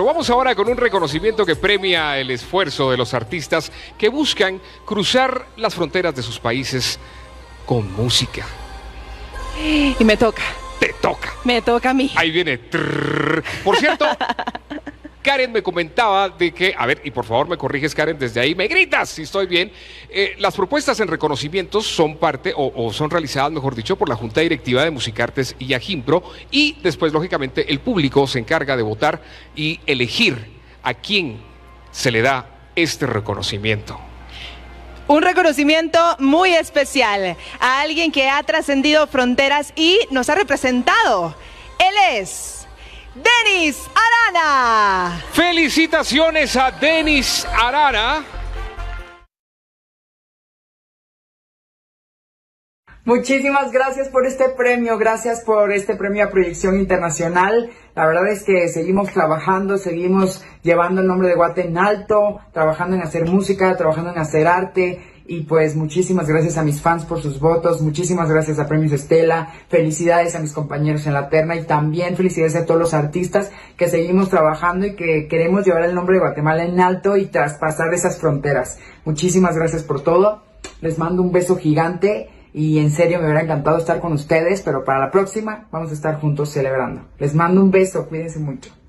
Vamos ahora con un reconocimiento que premia el esfuerzo de los artistas que buscan cruzar las fronteras de sus países con música. Y me toca. Te toca. Me toca a mí. Ahí viene. Por cierto, Karen me comentaba de que, a ver, y por favor me corriges, Karen, desde ahí me gritas si estoy bien. Las propuestas en reconocimientos son parte, o son realizadas, mejor dicho, por la Junta Directiva de Musicartes y Ajimpro, y después, lógicamente, el público se encarga de votar y elegir a quién se le da este reconocimiento. Un reconocimiento muy especial a alguien que ha trascendido fronteras y nos ha representado. Él es Dennis Arana. Felicitaciones a Dennis Arana. Muchísimas gracias por este premio, gracias por este premio a proyección internacional. La verdad es que seguimos trabajando, seguimos llevando el nombre de Guate en alto, trabajando en hacer música, trabajando en hacer arte. Y pues muchísimas gracias a mis fans por sus votos, muchísimas gracias a Premios Estela, felicidades a mis compañeros en la terna y también felicidades a todos los artistas que seguimos trabajando y que queremos llevar el nombre de Guatemala en alto y traspasar esas fronteras. Muchísimas gracias por todo, les mando un beso gigante y en serio me hubiera encantado estar con ustedes, pero para la próxima vamos a estar juntos celebrando. Les mando un beso, cuídense mucho.